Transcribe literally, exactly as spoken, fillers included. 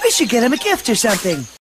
We should get him a gift or something.